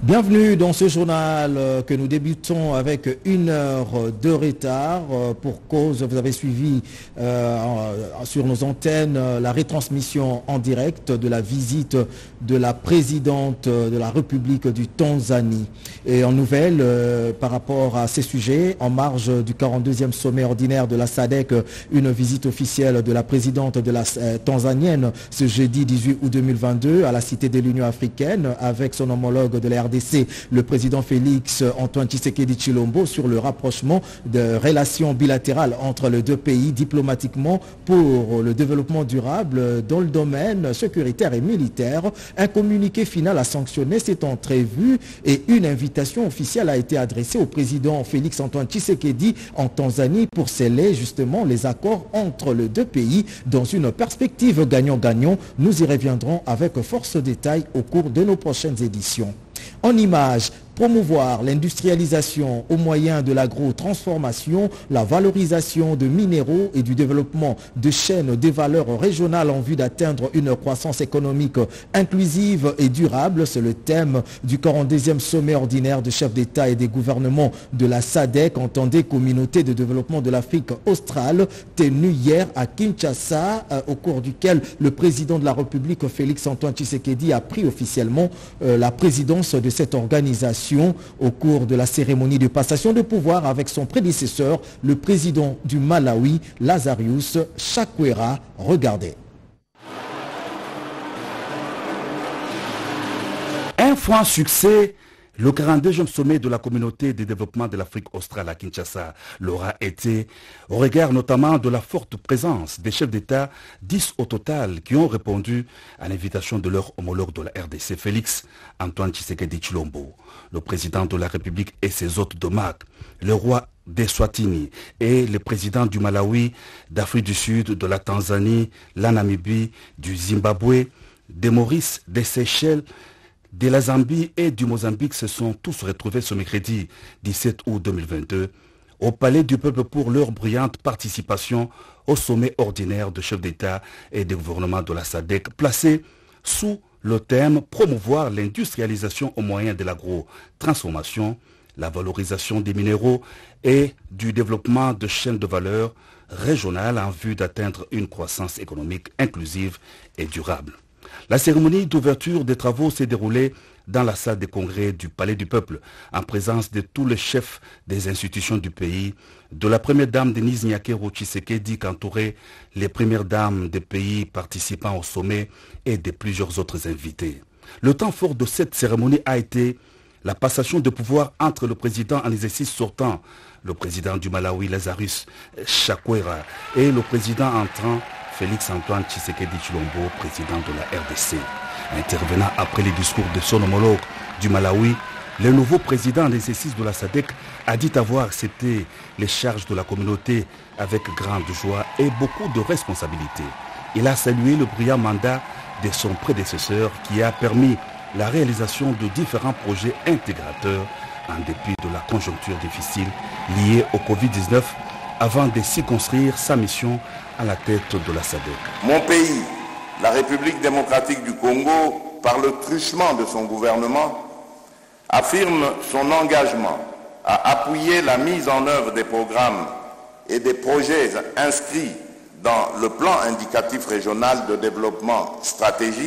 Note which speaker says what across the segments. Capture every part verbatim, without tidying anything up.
Speaker 1: Bienvenue dans ce journal que nous débutons avec une heure de retard. Pour cause, vous avez suivi euh, sur nos antennes la retransmission en direct de la visite de la présidente de la République du Tanzanie. Et en nouvelle, euh, par rapport à ces sujets, en marge du quarante-deuxième sommet ordinaire de la S A D C, une visite officielle de la présidente de la euh, tanzanienne ce jeudi dix-huit août deux mille vingt-deux à la Cité de l'Union africaine avec son homologue de la R D C, le président Félix Antoine Tshisekedi Tshilombo, sur le rapprochement de relations bilatérales entre les deux pays diplomatiquement pour le développement durable dans le domaine sécuritaire et militaire. Un communiqué final a sanctionné cette entrevue et une invitation officielle a été adressée au président Félix Antoine Tshisekedi en Tanzanie pour sceller justement les accords entre les deux pays dans une perspective gagnant-gagnant. Nous y reviendrons avec force détail au cours de nos prochaines éditions. En images, promouvoir l'industrialisation au moyen de l'agro-transformation, la valorisation de minéraux et du développement de chaînes de valeur régionales en vue d'atteindre une croissance économique inclusive et durable. C'est le thème du quarante-deuxième sommet ordinaire de chefs d'État et des gouvernements de la S A D C, entendez Communauté de développement de l'Afrique australe, tenu hier à Kinshasa, euh, au cours duquel le président de la République, Félix Antoine Tshisekedi, a pris officiellement euh, la présidence de cette organisation au cours de la cérémonie de passation de pouvoir avec son prédécesseur, le président du Malawi, Lazarus Chakwera. Regardez.
Speaker 2: Un franc succès. Le quarante-deuxième sommet de la communauté de développement de l'Afrique australe à Kinshasa l'aura été, au regard notamment de la forte présence des chefs d'État, dix au total, qui ont répondu à l'invitation de leur homologue de la R D C, Félix Antoine Tshisekedi Tshilombo, le président de la République et ses hôtes de marque, le roi d'Eswatini et le président du Malawi, d'Afrique du Sud, de la Tanzanie, la Namibie, du Zimbabwe, des Maurice, des Seychelles, de la Zambie et du Mozambique se sont tous retrouvés ce mercredi dix-sept août deux mille vingt-deux au Palais du Peuple pour leur brillante participation au sommet ordinaire de chefs d'État et de gouvernement de la S A D C, placé sous le thème « Promouvoir l'industrialisation au moyen de l'agro-transformation, la valorisation des minéraux et du développement de chaînes de valeur régionales en vue d'atteindre une croissance économique inclusive et durable ». La cérémonie d'ouverture des travaux s'est déroulée dans la salle des congrès du Palais du Peuple, en présence de tous les chefs des institutions du pays, de la première dame Denise Nyakero Tshisekedi, qu'entouraient les premières dames des pays participants au sommet et de plusieurs autres invités. Le temps fort de cette cérémonie a été la passation de pouvoir entre le président en exercice sortant, le président du Malawi, Lazarus Chakwera, et le président entrant, Félix Antoine Tshisekedi Tshilombo, président de la R D C. Intervenant après les discours de son homologue du Malawi, le nouveau président en exercice de la S A D C a dit avoir accepté les charges de la communauté avec grande joie et beaucoup de responsabilités. Il a salué le brillant mandat de son prédécesseur qui a permis la réalisation de différents projets intégrateurs en dépit de la conjoncture difficile liée au Covid dix-neuf avant de circonscrire sa mission à la tête de la S A D C.
Speaker 3: Mon pays, la République démocratique du Congo, par le truchement de son gouvernement, affirme son engagement à appuyer la mise en œuvre des programmes et des projets inscrits dans le plan indicatif régional de développement stratégique,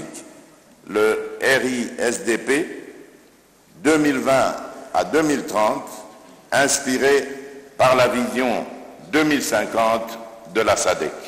Speaker 3: le R I S D P deux mille vingt à deux mille trente, inspiré par la vision deux mille cinquante de la S A D C.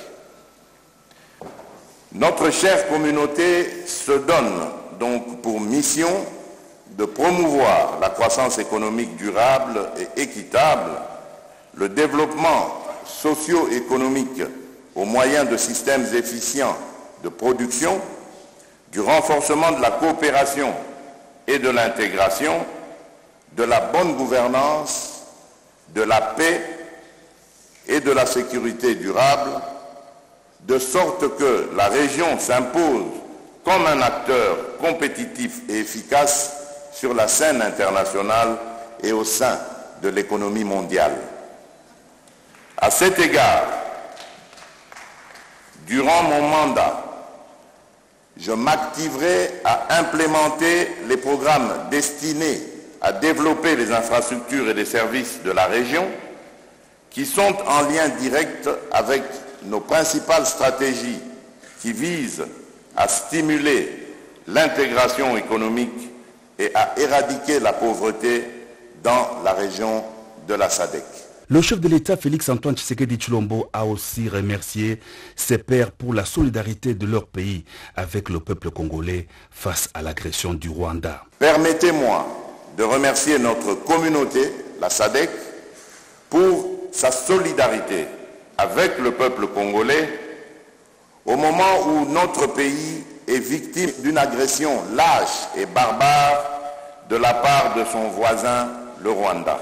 Speaker 3: Notre chère communauté se donne donc pour mission de promouvoir la croissance économique durable et équitable, le développement socio-économique au moyen de systèmes efficients de production, du renforcement de la coopération et de l'intégration, de la bonne gouvernance, de la paix et de la sécurité durable, de sorte que la région s'impose comme un acteur compétitif et efficace sur la scène internationale et au sein de l'économie mondiale. À cet égard, durant mon mandat, je m'activerai à implémenter les programmes destinés à développer les infrastructures et les services de la région qui sont en lien direct avec nos principales stratégies qui visent à stimuler l'intégration économique et à éradiquer la pauvreté dans la région de la S A D C.
Speaker 2: Le chef de l'État, Félix-Antoine Tshisekedi Tshilombo, a aussi remercié ses pairs pour la solidarité de leur pays avec le peuple congolais face à l'agression du Rwanda.
Speaker 3: Permettez-moi de remercier notre communauté, la S A D C, pour sa solidarité avec le peuple congolais au moment où notre pays est victime d'une agression lâche et barbare de la part de son voisin, le Rwanda.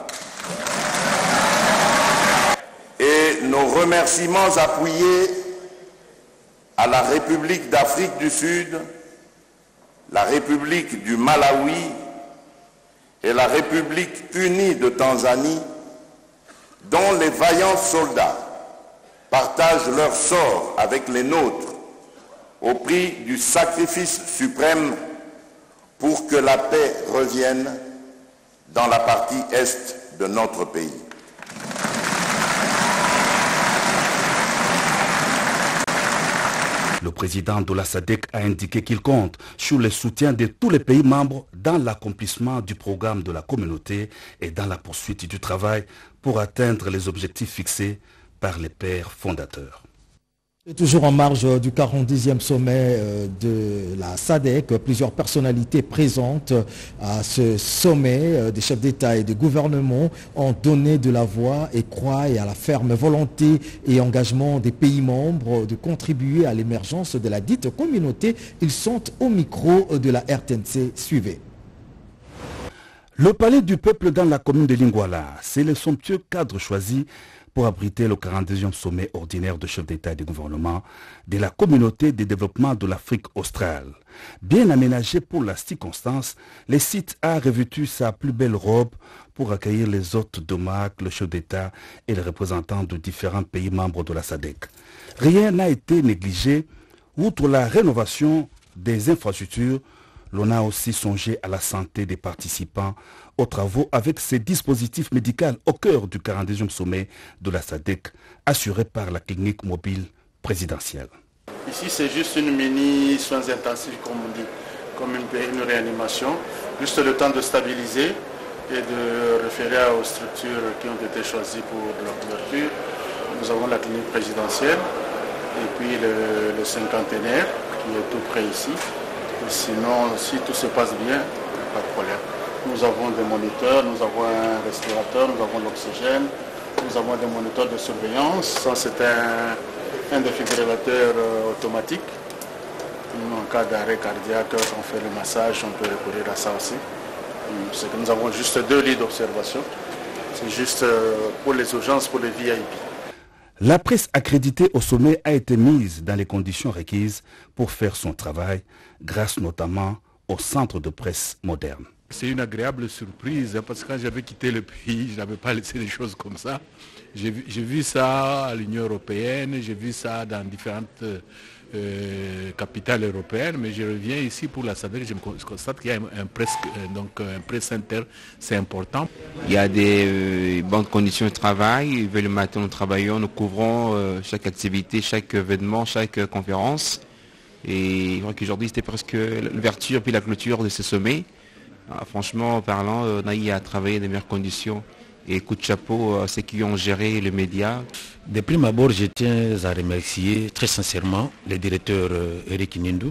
Speaker 3: Et nos remerciements appuyés à la République d'Afrique du Sud, la République du Malawi et la République unie de Tanzanie, dont les vaillants soldats partagent leur sort avec les nôtres au prix du sacrifice suprême pour que la paix revienne dans la partie est de notre pays.
Speaker 2: Le président de la S A D C a indiqué qu'il compte sur le soutien de tous les pays membres dans l'accomplissement du programme de la communauté et dans la poursuite du travail pour atteindre les objectifs fixés par les pères fondateurs.
Speaker 1: Et toujours en marge du quarante-dixième sommet de la S A D C, plusieurs personnalités présentes à ce sommet des chefs d'État et de gouvernement ont donné de la voix et croient à la ferme volonté et engagement des pays membres de contribuer à l'émergence de la dite communauté. Ils sont au micro de la R T N C. Suivez.
Speaker 2: Le palais du peuple dans la commune de Lingouala, c'est le somptueux cadre choisi pour abriter le quarante-deuxième sommet ordinaire de chefs d'État et de gouvernement de la communauté de développement de l'Afrique australe. Bien aménagé pour la circonstance, le site a revêtu sa plus belle robe pour accueillir les hôtes de marque, le chef d'État et les représentants de différents pays membres de la S A D C. Rien n'a été négligé. Outre la rénovation des infrastructures, l'on a aussi songé à la santé des participants aux travaux avec ces dispositifs médicaux au cœur du quarante-deuxième sommet de la S A D C, assuré par la clinique mobile présidentielle.
Speaker 4: Ici, c'est juste une mini soins intensifs, comme on dit, comme une, une réanimation, juste le temps de stabiliser et de référer aux structures qui ont été choisies pour leur couverture. Nous avons la clinique présidentielle et puis le, le cinquantenaire qui est tout près ici. Et sinon, si tout se passe bien, pas de problème. Nous avons des moniteurs, nous avons un respirateur, nous avons l'oxygène, nous avons des moniteurs de surveillance. Ça, c'est un, un défibrillateur euh, automatique. En cas d'arrêt cardiaque, on fait le massage, on peut recourir à ça aussi. C'est que nous avons juste deux lits d'observation. C'est juste euh, pour les urgences, pour les V I P.
Speaker 2: La presse accréditée au sommet a été mise dans les conditions requises pour faire son travail, grâce notamment au centre de presse moderne.
Speaker 5: C'est une agréable surprise parce que quand j'avais quitté le pays, je n'avais pas laissé les choses comme ça. J'ai vu, j'ai vu ça à l'Union européenne, j'ai vu ça dans différentes euh, capitales européennes, mais je reviens ici pour la S A D C, je constate qu'il y a un, un presse, donc un presse center, c'est important.
Speaker 6: Il y a des euh, bonnes conditions de travail, le matin nous travaillons, nous couvrons euh, chaque activité, chaque événement, chaque euh, conférence. Et je crois qu'aujourd'hui c'était presque l'ouverture puis la clôture de ce sommet. Ah, franchement parlant, on a eu à travailler dans les meilleures conditions. Et coup de chapeau à ceux qui ont géré les médias.
Speaker 7: De prime abord, je tiens à remercier très sincèrement le directeur Eric Nindou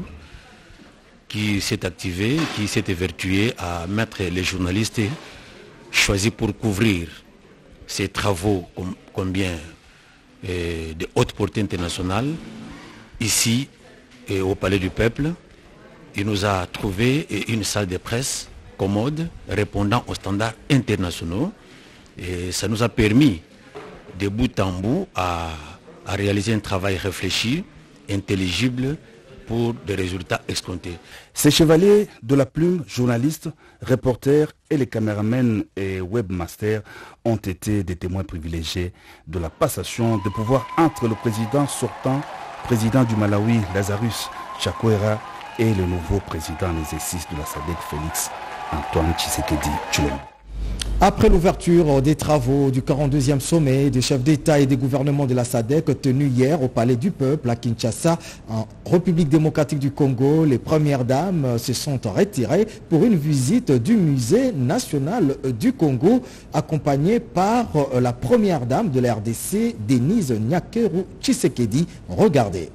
Speaker 7: qui s'est activé, qui s'est évertué à mettre les journalistes choisis pour couvrir ces travaux com combien euh, de haute portée internationale ici et au Palais du Peuple. Il nous a trouvé une salle de presse commode répondant aux standards internationaux et ça nous a permis de bout en bout à, à réaliser un travail réfléchi, intelligible pour des résultats escomptés.
Speaker 2: Ces chevaliers de la plume, journalistes, reporters et les caméramens et webmasters ont été des témoins privilégiés de la passation de pouvoir entre le président sortant, président du Malawi, Lazarus Chakwera, et le nouveau président en exercice de la S A D C, Félix Antoine Tshisekedi Tshilombo.
Speaker 1: Après l'ouverture des travaux du quarante-deuxième sommet des chefs d'État et des gouvernements de la S A D C tenu hier au Palais du Peuple à Kinshasa, en République démocratique du Congo, les premières dames se sont retirées pour une visite du musée national du Congo, accompagnée par la première dame de la R D C, Denise Nyakeru Tshisekedi. Regardez.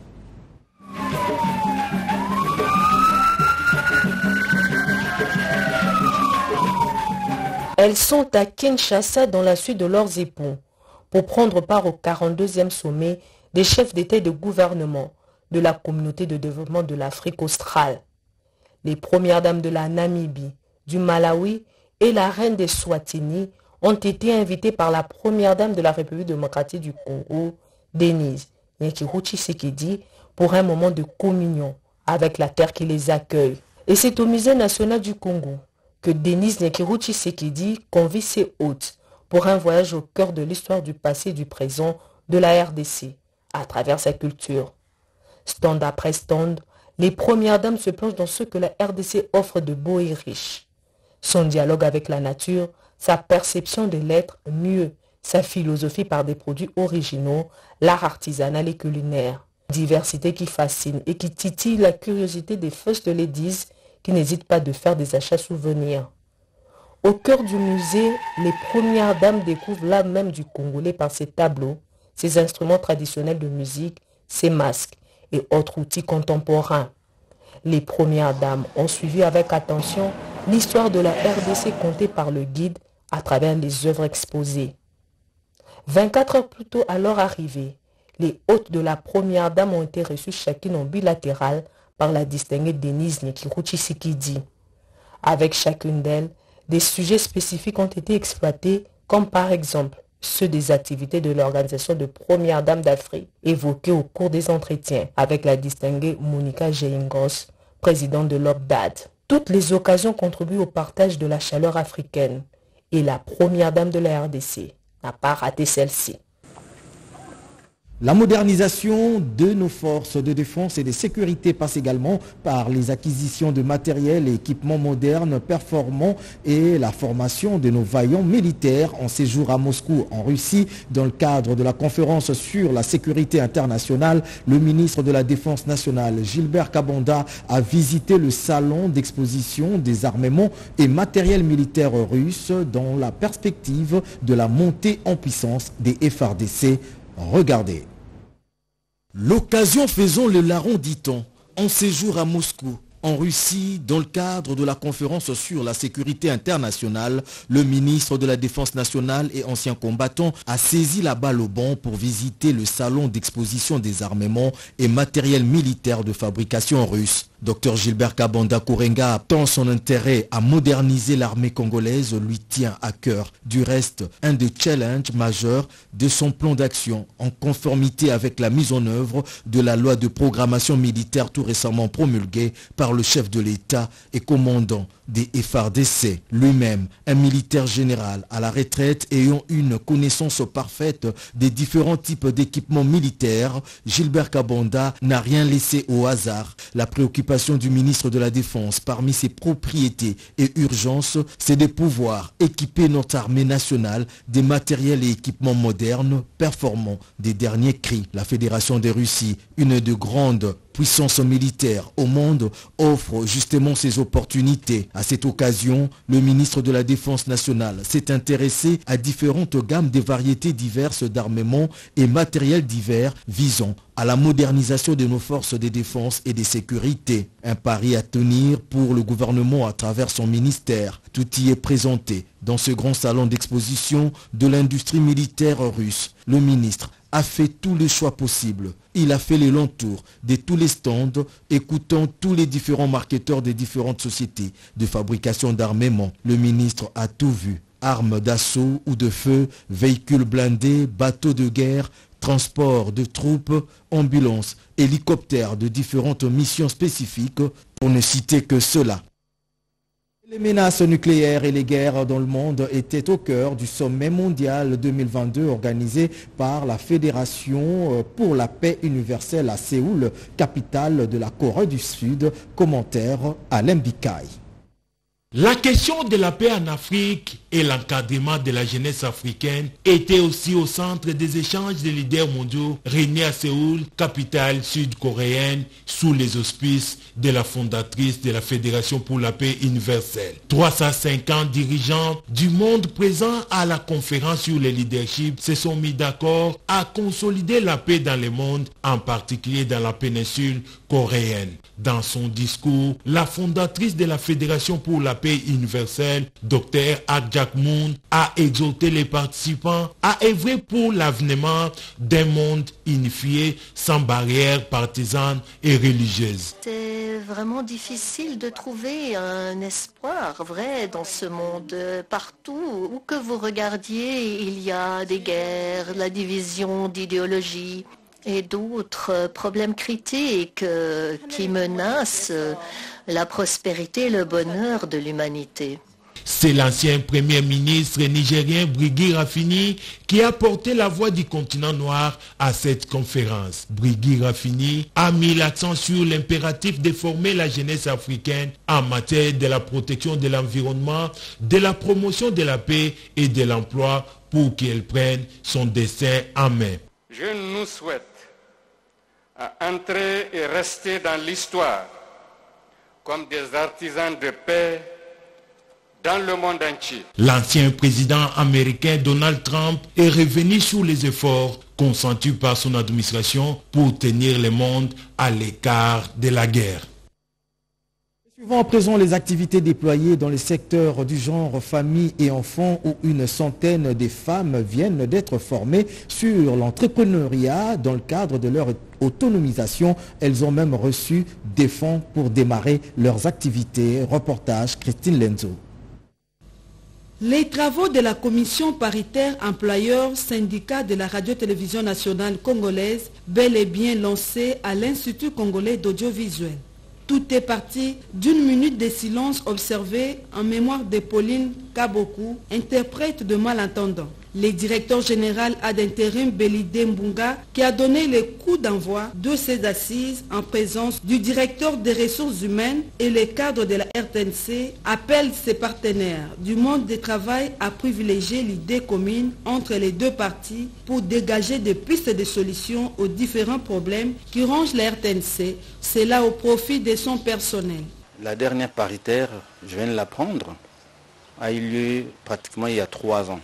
Speaker 8: Elles sont à Kinshasa dans la suite de leurs époux pour prendre part au quarante-deuxième sommet des chefs d'État et de gouvernement de la communauté de développement de l'Afrique australe. Les premières dames de la Namibie, du Malawi et la reine des Swatini ont été invitées par la première dame de la République démocratique du Congo, Denise Nyakeru Tshisekedi, pour un moment de communion avec la terre qui les accueille. Et c'est au musée national du Congo que Denise Nyakeru Tshisekedi convie ses hôtes pour un voyage au cœur de l'histoire du passé et du présent de la R D C, à travers sa culture. Stand après stand, les premières dames se plongent dans ce que la R D C offre de beau et riche. Son dialogue avec la nature, sa perception de l'être mieux, sa philosophie par des produits originaux, l'art artisanal et culinaire. Diversité qui fascine et qui titille la curiosité des First Ladies qui n'hésitent pas de faire des achats souvenirs. Au cœur du musée, les premières dames découvrent l'âme même du Congolais par ses tableaux, ses instruments traditionnels de musique, ses masques et autres outils contemporains. Les premières dames ont suivi avec attention l'histoire de la R D C contée par le guide à travers les œuvres exposées. vingt-quatre heures plus tôt à leur arrivée, les hôtes de la première dame ont été reçus chacune en bilatéral par la distinguée Denise Nyakeru Tshisekedi. Avec chacune d'elles, des sujets spécifiques ont été exploités, comme par exemple ceux des activités de l'organisation de Premières Dames d'Afrique, évoqués au cours des entretiens avec la distinguée Monica Jeingos, présidente de l'O B D A D. Toutes les occasions contribuent au partage de la chaleur africaine, et la première dame de la R D C n'a pas raté celle-ci.
Speaker 1: La modernisation de nos forces de défense et de sécurité passe également par les acquisitions de matériel et équipements modernes, performants et la formation de nos vaillants militaires en séjour à Moscou, en Russie. Dans le cadre de la conférence sur la sécurité internationale, le ministre de la Défense nationale, Gilbert Kabonda, a visité le salon d'exposition des armements et matériel militaire russes dans la perspective de la montée en puissance des F R D C. Regardez. L'occasion faisant le larron, dit-on, en séjour à Moscou, en Russie, dans le cadre de la conférence sur la sécurité internationale, le ministre de la Défense nationale et ancien combattant a saisi la balle au bond pour visiter le salon d'exposition des armements et matériel militaire de fabrication russe. Docteur Gilbert Kabonda Kourenga, tant son intérêt à moderniser l'armée congolaise lui tient à cœur. Du reste, un des challenges majeurs de son plan d'action, en conformité avec la mise en œuvre de la loi de programmation militaire tout récemment promulguée par le chef de l'État et commandant des F R D C. Lui-même, un militaire général à la retraite ayant une connaissance parfaite des différents types d'équipements militaires, Gilbert Kabonda n'a rien laissé au hasard. La préoccupation du ministre de la Défense parmi ses propriétés et urgences, c'est de pouvoir équiper notre armée nationale des matériels et équipements modernes, performants des derniers cris. La Fédération de Russie, une de grandes puissance militaire au monde, offre justement ces opportunités. À cette occasion, le ministre de la Défense nationale s'est intéressé à différentes gammes de variétés diverses d'armements et matériels divers visant à la modernisation de nos forces de défense et de sécurité. Un pari à tenir pour le gouvernement à travers son ministère. Tout y est présenté dans ce grand salon d'exposition de l'industrie militaire russe. Le ministre a fait tous les choix possibles. Il a fait le long tour de tous les stands, écoutant tous les différents marketeurs des différentes sociétés de fabrication d'armement. Le ministre a tout vu. Armes d'assaut ou de feu, véhicules blindés, bateaux de guerre, transport de troupes, ambulances, hélicoptères de différentes missions spécifiques, pour ne citer que cela. Les menaces nucléaires et les guerres dans le monde étaient au cœur du sommet mondial deux mille vingt-deux organisé par la Fédération pour la paix universelle à Séoul, capitale de la Corée du Sud. Commentaire Alain Bikaï.
Speaker 9: La question de la paix en Afrique et l'encadrement de la jeunesse africaine étaient aussi au centre des échanges des leaders mondiaux réunis à Séoul, capitale sud-coréenne, sous les auspices de la fondatrice de la Fédération pour la paix universelle. trois cent cinquante dirigeants du monde présents à la conférence sur le leadership se sont mis d'accord à consolider la paix dans le monde, en particulier dans la péninsule coréenne. Dans son discours, la fondatrice de la Fédération pour la paix universelle, Dr Ak Jak-moon, a exhorté les participants à œuvrer pour l'avènement d'un monde unifié sans barrières partisanes et religieuses.
Speaker 10: C'est vraiment difficile de trouver un espoir vrai dans ce monde. Partout où que vous regardiez, il y a des guerres, la division d'idéologie et d'autres problèmes critiques qui menacent la prospérité et le bonheur de l'humanité.
Speaker 9: C'est l'ancien premier ministre nigérien Brigui Rafini qui a porté la voix du continent noir à cette conférence. Brigui Rafini a mis l'accent sur l'impératif de former la jeunesse africaine en matière de la protection de l'environnement, de la promotion de la paix et de l'emploi pour qu'elle prenne son destin en main.
Speaker 11: Je nous souhaite à entrer et rester dans l'histoire comme des artisans de paix dans le monde entier.
Speaker 9: L'ancien président américain Donald Trump est revenu sur les efforts consentis par son administration pour tenir le monde à l'écart de la guerre.
Speaker 1: Suivons à présent les activités déployées dans les secteurs du genre famille et enfants où une centaine de femmes viennent d'être formées sur l'entrepreneuriat dans le cadre de leur autonomisation. Elles ont même reçu des fonds pour démarrer leurs activités. Reportage Christine Lenzo.
Speaker 12: Les travaux de la commission paritaire employeurs-syndicats de la radio-télévision nationale congolaise, bel et bien lancés à l'Institut congolais d'audiovisuel. Tout est parti d'une minute de silence observée en mémoire de Pauline Kaboku, interprète de malentendants. Le directeur général ad intérim Belide Mbunga, qui a donné le coup d'envoi de ces assises en présence du directeur des ressources humaines et les cadres de la R T N C, appelle ses partenaires du monde du travail à privilégier l'idée commune entre les deux parties pour dégager des pistes de solutions aux différents problèmes qui rongent la R T N C, cela au profit de son personnel.
Speaker 13: La dernière paritaire, je viens de l'apprendre, a eu lieu pratiquement il y a trois ans.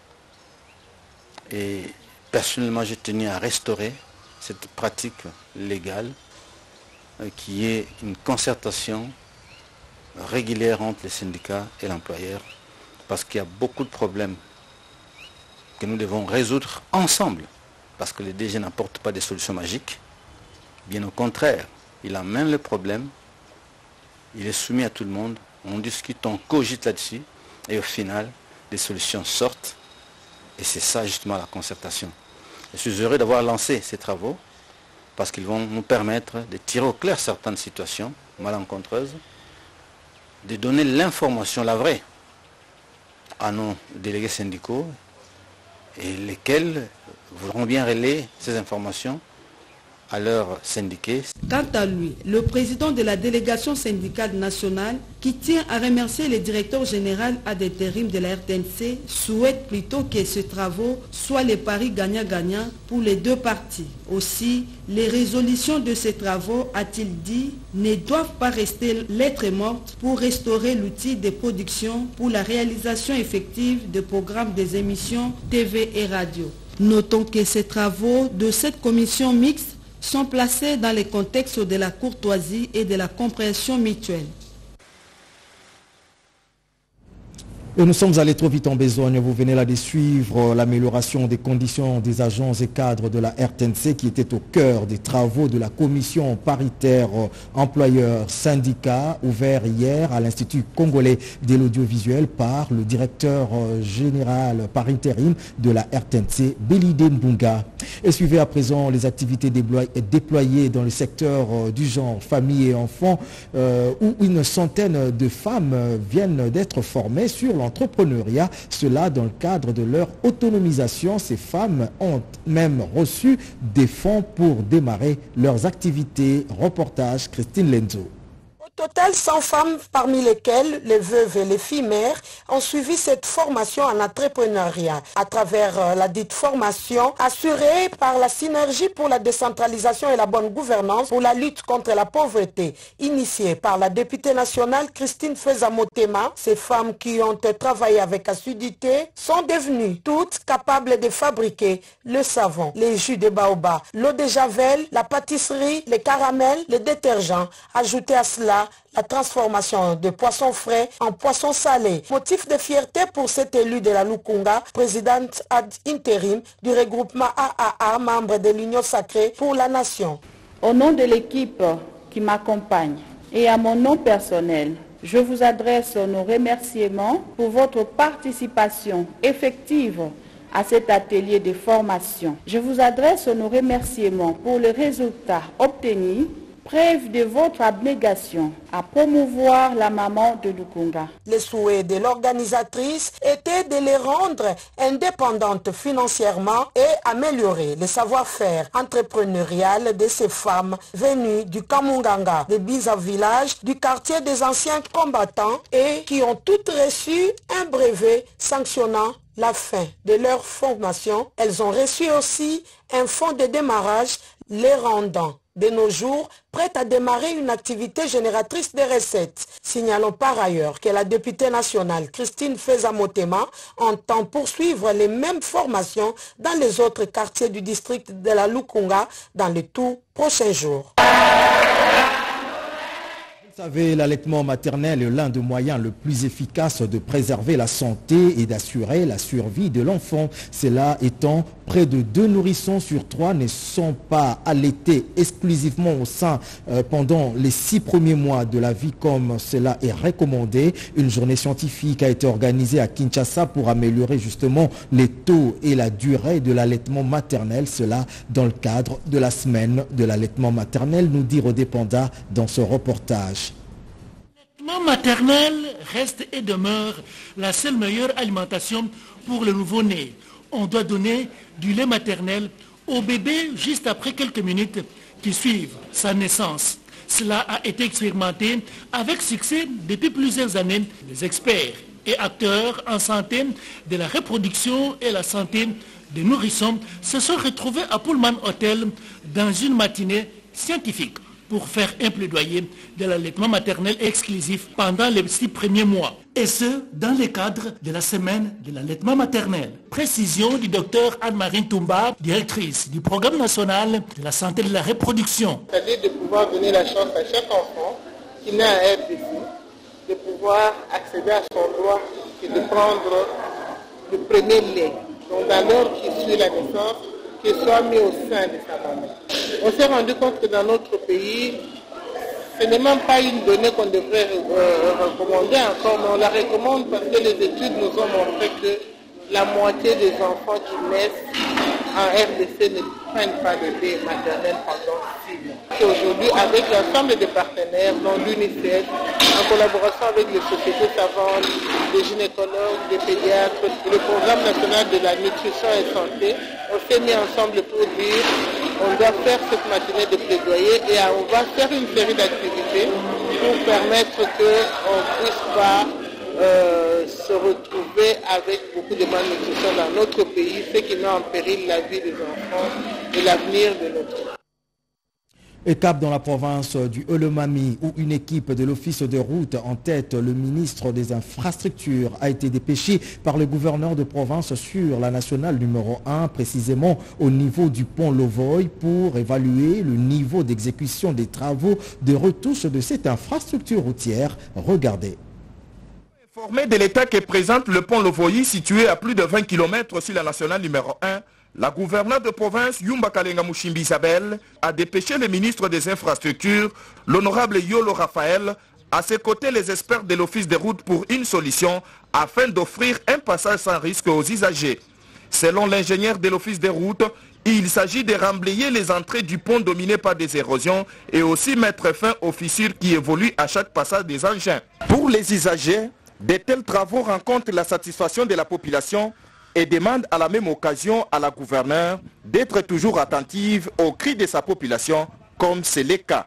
Speaker 13: Et personnellement, j'ai tenu à restaurer cette pratique légale euh, qui est une concertation régulière entre les syndicats et l'employeur, parce qu'il y a beaucoup de problèmes que nous devons résoudre ensemble, parce que le D G n'apporte pas des solutions magiques, bien au contraire, il amène le problème, il est soumis à tout le monde, on discute, on cogite là-dessus, et au final, des solutions sortent. Et c'est ça justement la concertation. Je suis heureux d'avoir lancé ces travaux parce qu'ils vont nous permettre de tirer au clair certaines situations malencontreuses, de donner l'information, la vraie, à nos délégués syndicaux et lesquels voudront bien relayer ces informations à leurs syndiqués.
Speaker 12: Quant à lui, le président de la délégation syndicale nationale, qui tient à remercier le directeur général ad intérim de la R T N C, souhaite plutôt que ces travaux soient les paris gagnant-gagnant pour les deux parties. Aussi, les résolutions de ces travaux, a-t-il dit, ne doivent pas rester lettres mortes pour restaurer l'outil de production pour la réalisation effective de programmes des émissions T V et radio. Notons que ces travaux de cette commission mixte sont placés dans le contexte de la courtoisie et de la compréhension mutuelle.
Speaker 1: Et nous sommes allés trop vite en besogne. Vous venez là de suivre l'amélioration des conditions des agents et cadres de la R T N C qui était au cœur des travaux de la commission paritaire employeurs-syndicats ouvert hier à l'Institut congolais de l'audiovisuel par le directeur général par intérim de la R T N C, Belide Mbunga. Et suivez à présent les activités déployées dans le secteur du genre famille et enfants euh, où une centaine de femmes viennent d'être formées sur l'entrepreneuriat. Cela dans le cadre de leur autonomisation. Ces femmes ont même reçu des fonds pour démarrer leurs activités. Reportage Christine Lenzo.
Speaker 14: Au total, cent femmes, parmi lesquelles les veuves et les filles mères, ont suivi cette formation en entrepreneuriat. À travers la dite formation, assurée par la synergie pour la décentralisation et la bonne gouvernance pour la lutte contre la pauvreté, initiée par la députée nationale Christine Feza-Motema, ces femmes qui ont travaillé avec assiduité sont devenues toutes capables de fabriquer le savon, les jus de baobab, l'eau de javel, la pâtisserie, les caramels, les détergents. Ajoutez à cela la transformation de poissons frais en poissons salés. Motif de fierté pour cet élu de la Lukunga, présidente ad intérim du regroupement A A A, membre de l'Union sacrée pour la nation.
Speaker 15: Au nom de l'équipe qui m'accompagne et à mon nom personnel, je vous adresse nos remerciements pour votre participation effective à cet atelier de formation. Je vous adresse nos remerciements pour les résultats obtenus, preuve de votre abnégation à promouvoir la maman de Lukunga.
Speaker 14: Le souhait de l'organisatrice était de les rendre indépendantes financièrement et améliorer le savoir-faire entrepreneurial de ces femmes venues du Kamunganga, des Biza villages, du quartier des anciens combattants et qui ont toutes reçu un brevet sanctionnant la fin de leur formation. Elles ont reçu aussi un fonds de démarrage les rendant de nos jours prête à démarrer une activité génératrice de recettes. Signalons par ailleurs que la députée nationale Christine Feza-Motema entend poursuivre les mêmes formations dans les autres quartiers du district de la Lukunga dans les tout prochains jours.
Speaker 1: Vous savez, l'allaitement maternel est l'un des moyens le plus efficace de préserver la santé et d'assurer la survie de l'enfant. Cela étant, près de deux nourrissons sur trois ne sont pas allaités exclusivement au sein euh, pendant les six premiers mois de la vie comme cela est recommandé. Une journée scientifique a été organisée à Kinshasa pour améliorer justement les taux et la durée de l'allaitement maternel. Cela dans le cadre de la semaine de l'allaitement maternel, nous dit Rodépanda dans ce reportage.
Speaker 9: L'allaitement maternel reste et demeure la seule meilleure alimentation pour le nouveau-né. On doit donner du lait maternel au bébé juste après quelques minutes qui suivent sa naissance. Cela a été expérimenté avec succès depuis plusieurs années. Les experts et acteurs en santé de la reproduction et la santé des nourrissons se sont retrouvés à Pullman Hotel dans une matinée scientifique pour faire un plaidoyer de l'allaitement maternel exclusif pendant les six premiers mois. Et ce, dans le cadre de la semaine de l'allaitement maternel. Précision du docteur Anne-Marie Toumba, directrice du programme national de la santé de la reproduction.
Speaker 16: C'est-à-dire de pouvoir donner la chance à chaque enfant qui naît à R D C de pouvoir accéder à son droit et de prendre le premier lait. Donc dans l'heure qui suit la naissance, qu'il soit mis au sein de sa maman. On s'est rendu compte que dans notre pays, ce n'est même pas une donnée qu'on devrait euh, recommander encore, mais on la recommande parce que les études nous ont montré que la moitié des enfants qui naissent en R D C ne prennent pas de lait maternel pendant six mois. Et aujourd'hui, avec l'ensemble des partenaires, dont l'UNICEF, en collaboration avec les sociétés savantes, les gynécologues, les pédiatres, et le programme national de la nutrition et santé, on s'est mis ensemble pour dire on doit faire cette matinée de plaidoyer et on va faire une série d'activités pour permettre qu'on ne puisse pas euh, se retrouver avec beaucoup de malnutrition dans notre pays, ce qui met en péril la vie des enfants et l'avenir de notre pays.
Speaker 1: Et cap dans la province du Olomami où une équipe de l'office de route en tête le ministre des Infrastructures a été dépêchée par le gouverneur de province sur la nationale numéro un, précisément au niveau du pont Lovoy pour évaluer le niveau d'exécution des travaux de retouche de cette infrastructure routière. Regardez.
Speaker 17: Informé de l'état que présente le pont Lovoy situé à plus de vingt kilomètres sur la nationale numéro un, la gouverneure de province Yumba Kalenga Mushimbi Isabelle a dépêché le ministre des Infrastructures, l'honorable Yolo Raphaël, à ses côtés les experts de l'office des routes pour une solution afin d'offrir un passage sans risque aux usagers. Selon l'ingénieur de l'office des routes, Il s'agit de remblayer les entrées du pont dominées par des érosions et aussi mettre fin aux fissures qui évoluent à chaque passage des engins. Pour les usagers, de tels travaux rencontrent la satisfaction de la population et demandent à la même occasion à la gouverneure d'être toujours attentive aux cris de sa population, comme c'est le cas.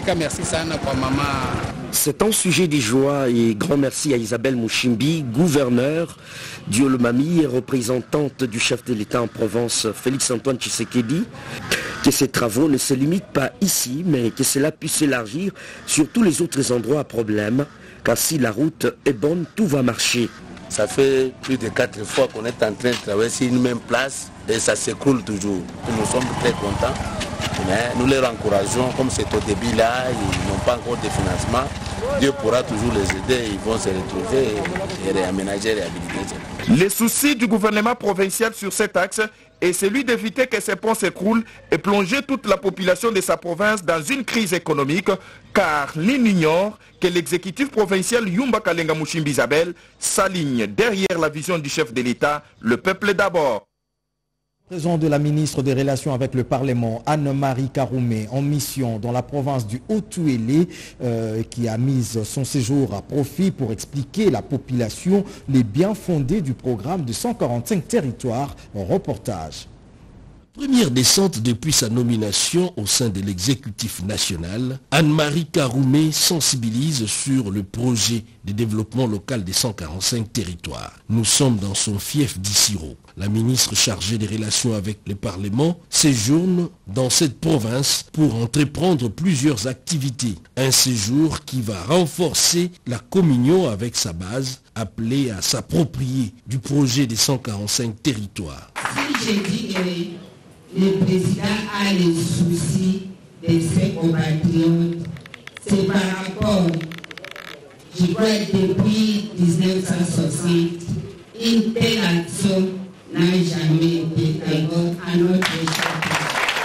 Speaker 18: C'est un sujet de joie et grand merci à Isabelle Mouchimbi, gouverneure du Olomami et représentante du chef de l'État en Provence, Félix-Antoine Tshisekedi, que ces travaux ne se limitent pas ici, mais que cela puisse s'élargir sur tous les autres endroits à problème, car si la route est bonne, tout va marcher.
Speaker 19: Ça fait plus de quatre fois qu'on est en train de travailler sur une même place et ça s'écroule toujours. Nous sommes très contents. Mais nous les encourageons, comme c'est au début là, ils n'ont pas encore de financement. Dieu pourra toujours les aider, ils vont se retrouver et réaménager, réhabiliter.
Speaker 17: Le souci du gouvernement provincial sur cet axe est celui d'éviter que ces ponts s'écroulent et plonger toute la population de sa province dans une crise économique, car l'on ignore que l'exécutif provincial Yumba Kalenga Mouchimbi Isabelle s'aligne derrière la vision du chef de l'État, le peuple d'abord.
Speaker 1: Présent de la ministre des Relations avec le Parlement, Anne-Marie Karoumé, en mission dans la province du Haut-Touélé, euh, qui a mis son séjour à profit pour expliquer à la population les biens fondés du programme de cent quarante-cinq territoires. En reportage.
Speaker 20: Première descente depuis sa nomination au sein de l'exécutif national, Anne-Marie Karoumé sensibilise sur le projet de développement local des cent quarante-cinq territoires. Nous sommes dans son fief d'Issiro. La ministre chargée des relations avec le Parlement séjourne dans cette province pour entreprendre plusieurs activités. Un séjour qui va renforcer la communion avec sa base, appelée à s'approprier du projet des cent quarante-cinq territoires.
Speaker 21: Si j'ai dit que le président a les soucis de ses compatriotes, c'est par rapport, je crois que depuis mille neuf cent soixante, une telle action n'a jamais été encore à notre chapitre.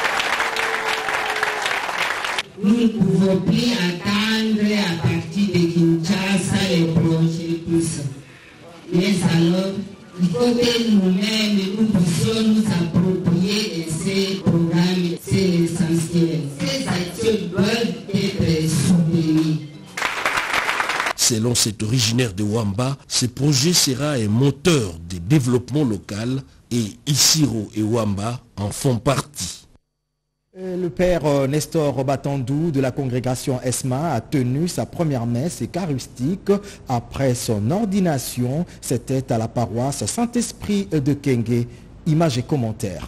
Speaker 21: Nous ne pouvons plus attendre à partir de Kinshasa les projets, tout ça. Mais alors, il faut que nous-mêmes, nous puissions nous approprier de ces programmes, c'est l'essentiel. Ces actions doivent être soutenues.
Speaker 20: Selon cet originaire de Wamba, ce projet sera un moteur de développement local et Issiro et Wamba en font partie.
Speaker 1: Le père Nestor Batandou de la congrégation ESMA a tenu sa première messe eucharistique après son ordination. C'était à la paroisse Saint-Esprit de Kenge. Images et commentaires.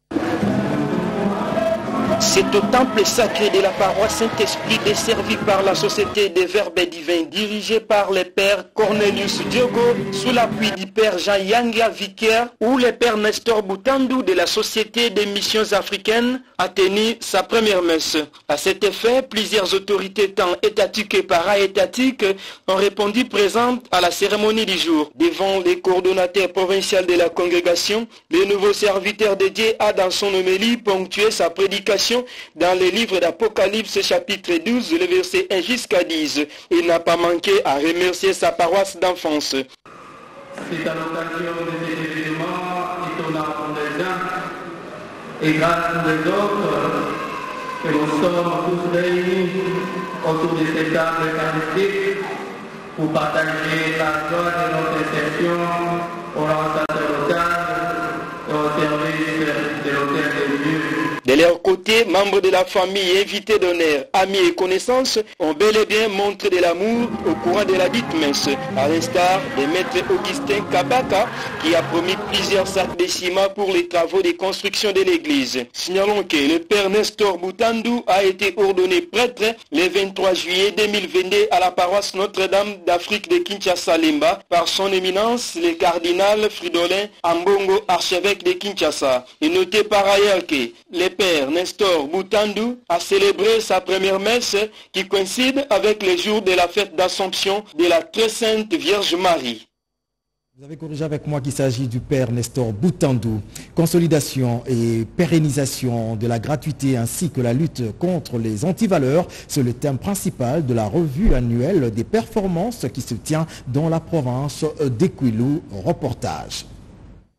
Speaker 22: C'est au temple sacré de la paroisse Saint-Esprit desservi par la Société des Verbes Divins dirigée par le père Cornelius Diogo sous l'appui du père Jean Yanga Vicaire ou le père Nestor Boutandou de la Société des Missions Africaines a tenu sa première messe. À cet effet, plusieurs autorités tant étatiques et para-étatiques ont répondu présentes à la cérémonie du jour. Devant les coordonnateurs provinciaux de la congrégation, le nouveau serviteur de Dieu a dans son homélie ponctué sa prédication dans le livre d'Apocalypse chapitre douze, le verset un jusqu'à dix. Il n'a pas manqué à remercier sa paroisse d'enfance.
Speaker 23: C'est à l'occasion de ces événements étonnants pour les uns et grâce pour les autres que nous sommes tous réunis autour de cette table eucharistique pour partager la joie de notre insertion au rang sacerdotal et au service de l'autel de Dieu.
Speaker 22: De leur côté, membres de la famille et invités d'honneur, amis et connaissances ont bel et bien montré de l'amour au courant de la dite messe, à l'instar de maître Augustin Kabaka qui a promis plusieurs sacs de ciment pour les travaux de construction de l'église. Signalons que le père Nestor Boutandou a été ordonné prêtre le vingt-trois juillet deux mille vingt-deux à la paroisse Notre-Dame d'Afrique de Kinshasa-Lemba par son éminence le cardinal Fridolin Ambongo, archevêque de Kinshasa. Et notez par ailleurs que le père Nestor Boutandou a célébré sa première messe qui coïncide avec le jour de la fête d'Assomption de la très sainte Vierge Marie.
Speaker 1: Vous avez corrigé avec moi qu'il s'agit du père Nestor Boutandou. Consolidation et pérennisation de la gratuité ainsi que la lutte contre les antivaleurs, c'est le thème principal de la revue annuelle des performances qui se tient dans la province d'Ekwilu. Reportage.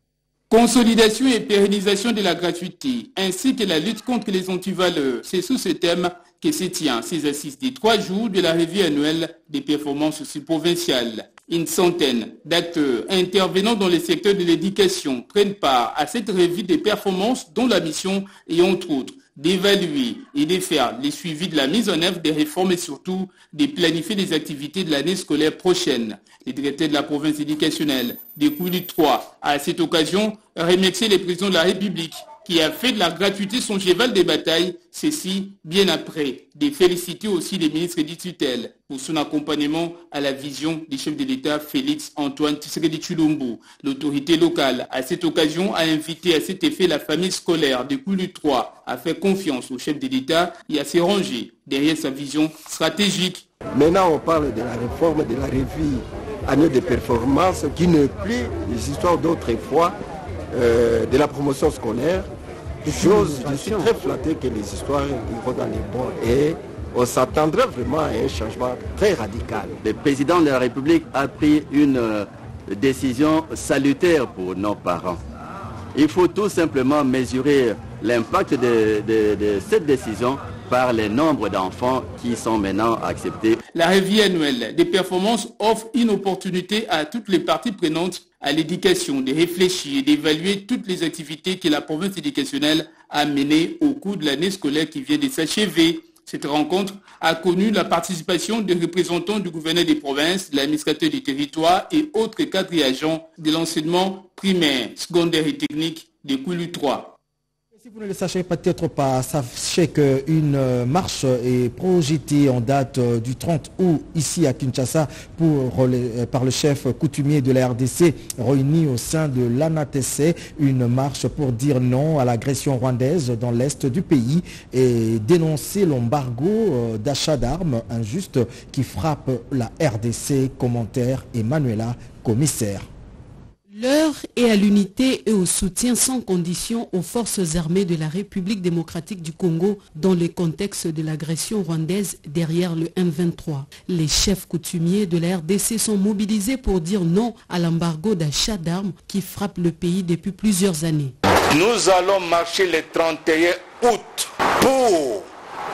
Speaker 3: Consolidation et pérennisation de la gratuité, ainsi que la lutte contre les antivaleurs. C'est sous ce thème que se tient ces assises des trois jours de la revue annuelle des performances provinciales. Une centaine d'acteurs intervenant dans le secteur de l'éducation prennent part à cette revue des performances dont la mission est entre autres d'évaluer et de faire les suivis de la mise en œuvre des réformes et surtout de planifier les activités de l'année scolaire prochaine. Le directeur de la province éducationnelle de Kouilou trois a à cette occasion remercié le président de la République qui a fait de la gratuité son cheval de bataille, ceci bien après. De féliciter aussi les ministres du tutelle pour son accompagnement à la vision du chef de l'État Félix Antoine Tshisekedi Tshilombo. L'autorité locale, à cette occasion, a invité à cet effet la famille scolaire de Kouilou trois à faire confiance au chef de l'État et à se ranger derrière sa vision stratégique.
Speaker 4: Maintenant, on parle de la réforme de la revue annuelle de performance qui ne plus les histoires d'autrefois euh, de la promotion scolaire. Chose, je suis très flatté que les histoires vont dans les bons et on s'attendrait vraiment à un changement très radical.
Speaker 5: Le président de la République a pris une euh, décision salutaire pour nos parents. Il faut tout simplement mesurer l'impact de, de, de cette décision par le nombre d'enfants qui sont maintenant acceptés.
Speaker 3: La revue annuelle des performances offre une opportunité à toutes les parties prenantes à l'éducation de réfléchir et d'évaluer toutes les activités que la province éducationnelle a menées au cours de l'année scolaire qui vient de s'achever. Cette rencontre a connu la participation des représentants du gouverneur des provinces, de l'administrateur du territoire et autres cadres et agents de l'enseignement primaire, secondaire et technique de Kouilou trois.
Speaker 1: Si vous ne le sachez peut-être pas, sachez qu'une marche est projetée en date du trente août ici à Kinshasa pour les, par le chef coutumier de la R D C réuni au sein de l'A N A T C, une marche pour dire non à l'agression rwandaise dans l'est du pays et dénoncer l'embargo d'achat d'armes injuste qui frappe la R D C. Commentaire Emmanuela, commissaire.
Speaker 24: L'heure est à l'unité et au soutien sans condition aux forces armées de la République démocratique du Congo dans le contexte de l'agression rwandaise derrière le M vingt-trois. Les chefs coutumiers de la R D C sont mobilisés pour dire non à l'embargo d'achat d'armes qui frappe le pays depuis plusieurs années.
Speaker 25: Nous allons marcher le trente et un août pour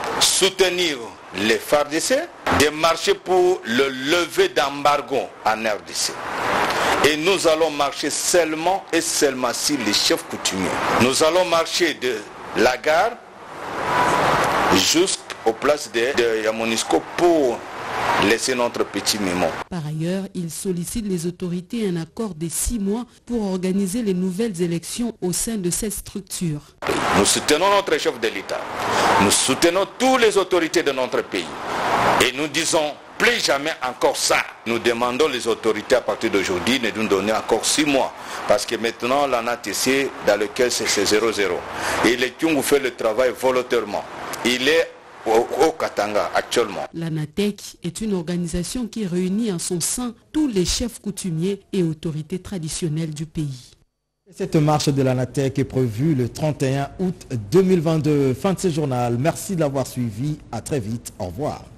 Speaker 25: soutenir les F A R D C, de marcher pour le lever d'embargo en R D C. Et nous allons marcher seulement et seulement si les chefs coutumiers. Nous allons marcher de la gare jusqu'aux places de, de Yamonisco pour laisser notre petit mémo.
Speaker 24: Par ailleurs, il sollicite les autorités un accord de six mois pour organiser les nouvelles élections au sein de cette structure.
Speaker 25: Nous soutenons notre chef de l'État. Nous soutenons toutes les autorités de notre pays. Et nous disons plus jamais encore ça. Nous demandons les autorités à partir d'aujourd'hui de nous donner encore six mois. Parce que maintenant, l'A N A T C, dans lequel c'est zéro zéro. Et le Kyungu fait le travail volontairement. Il est au, au Katanga actuellement.
Speaker 24: L'ANATEC est une organisation qui réunit en son sein tous les chefs coutumiers et autorités traditionnelles du pays.
Speaker 1: Cette marche de l'ANATEC est prévue le trente et un août deux mille vingt-deux. Fin de ce journal. Merci de l'avoir suivi. À très vite. Au revoir.